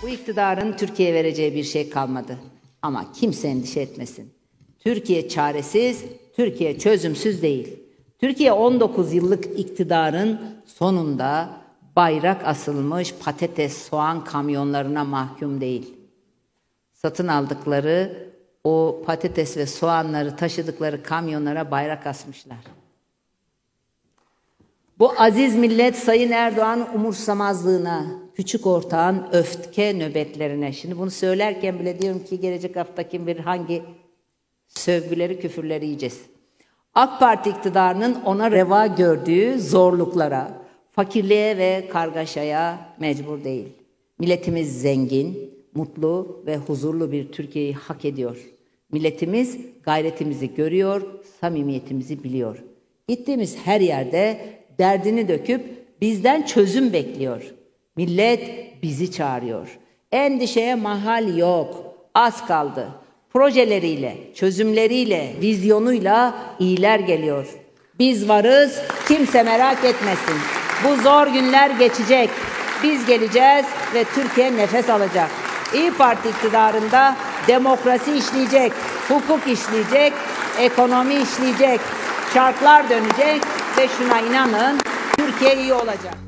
Bu iktidarın Türkiye'ye vereceği bir şey kalmadı. Ama kimse endişe etmesin. Türkiye çaresiz, Türkiye çözümsüz değil. Türkiye 19 yıllık iktidarın sonunda bayrak asılmış patates, soğan kamyonlarına mahkum değil. Satın aldıkları o patates ve soğanları taşıdıkları kamyonlara bayrak asmışlar. Bu aziz millet Sayın Erdoğan umursamazlığına, küçük ortağın öfke nöbetlerine. Şimdi bunu söylerken bile diyorum ki gelecek hafta kim bilir hangi sövgüleri, küfürleri yiyeceğiz. AK Parti iktidarının ona reva gördüğü zorluklara, fakirliğe ve kargaşaya mecbur değil. Milletimiz zengin, mutlu ve huzurlu bir Türkiye'yi hak ediyor. Milletimiz gayretimizi görüyor, samimiyetimizi biliyor. Gittiğimiz her yerde derdini döküp bizden çözüm bekliyor. Millet bizi çağırıyor. Endişeye mahal yok. Az kaldı. Projeleriyle, çözümleriyle, vizyonuyla iyiler geliyor. Biz varız, kimse merak etmesin. Bu zor günler geçecek. Biz geleceğiz ve Türkiye nefes alacak. İYİ Parti iktidarında demokrasi işleyecek, hukuk işleyecek, ekonomi işleyecek, çarklar dönecek ve şuna inanın, Türkiye iyi olacak.